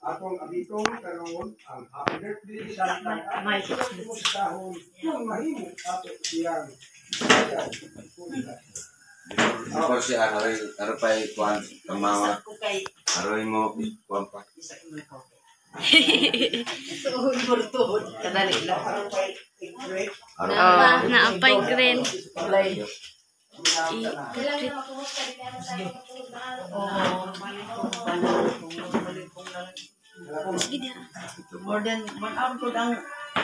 Atong abitong karon ang happy birthday sa dahon kung mahimo ato siyang Ako siya aroy pa kuan tamawa. Aroy mo kuan pa. Kadali lang. Naapay green. More than 1 hour po ang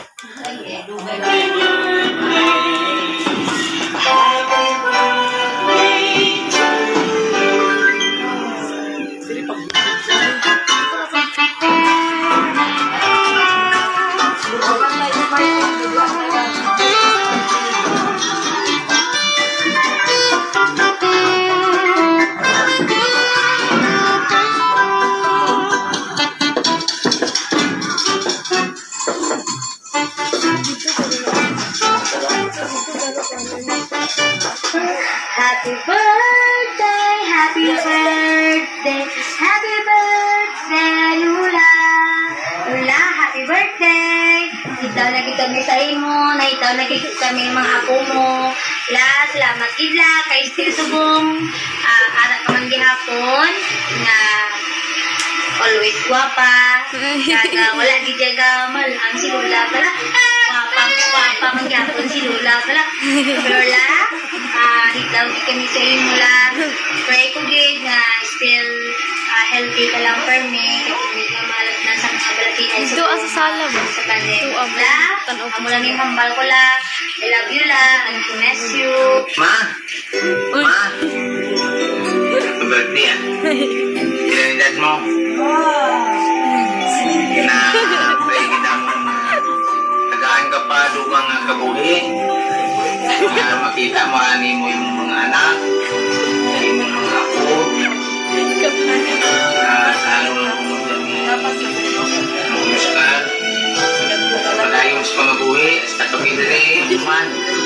Happy birthday, happy birthday, happy birthday, Lula. Lula, happy birthday. Itaw na kita kami sa imo, na itaw na kita kami mga apo mo. La, salamat idla, kay still subong. Anak ka man gihapon, na always guwapa. Kaya wala di jaga malang si Lula pala. Guwapa man gihapon si Lula pala. Lola, ikaw di kami sa imo lang. Pray ko gid na still healthy ka lang for me. Kasi hindi ka malas na sa mga balatian. Ito ang sasala mo. Sa kanil. Ito ang La, tanong amo lang yung hambal ko la. I love you la. I miss you. Ma. Happy birthday ah. Ilan edad mo? Pray kita mo tagaan ka pa dugang kabuhi. Para makita mo ani mo yung mga anak, yung mga apo. Salo lang mo dyan Oscar. Malayong sa pangabuhi, hasta kapila rin man.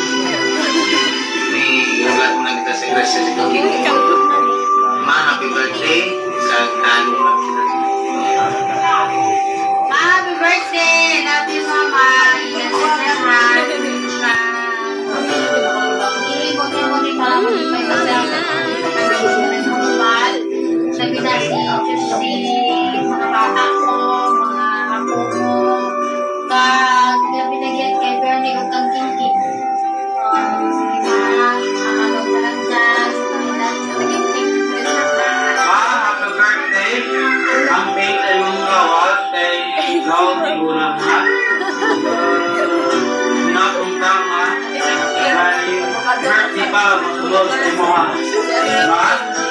May ulat mo na kita sa grasya sa kakili. Ma, happy birthday. Sa talo lang kita. Happy birthday! Love you, Mama. Ingat ka sa lahat. Ilibog niyo mo rin para mag-ipay ka sa hambal. Sabi na si mga bata ko, mga ako ko. Pinagyan kay Bernie o kang kinki. Sige na, ano ka lang dyan. Ma, happy birthday. Ang pink ay mong gawas kay ikaw siguro ha. Nakong tama. Birthday pa, masulog sa imo ha. Ma,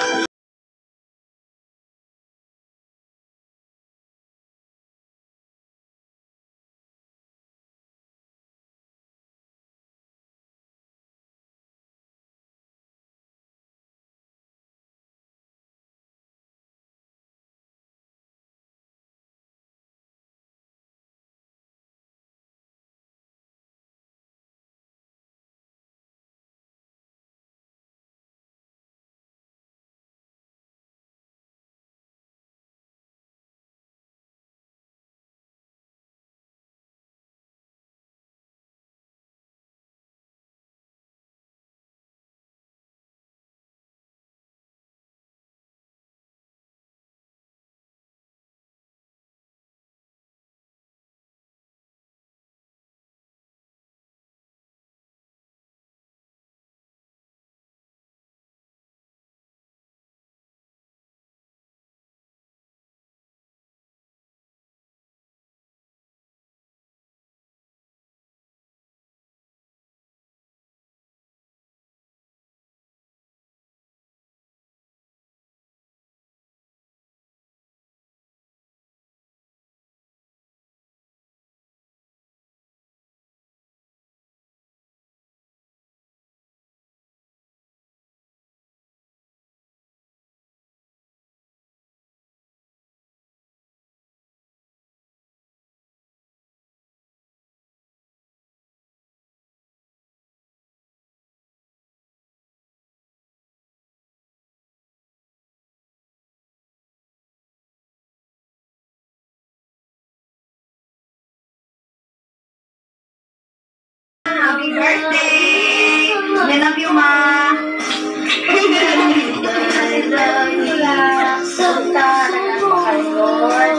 Happy birthday! I love you, Ma! I love you, La! Punta na nagpakalor.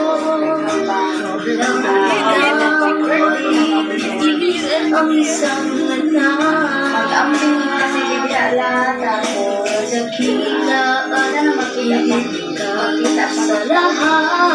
Ang isang mag-amping kasi bigala tapos nakita na makita sa lahat.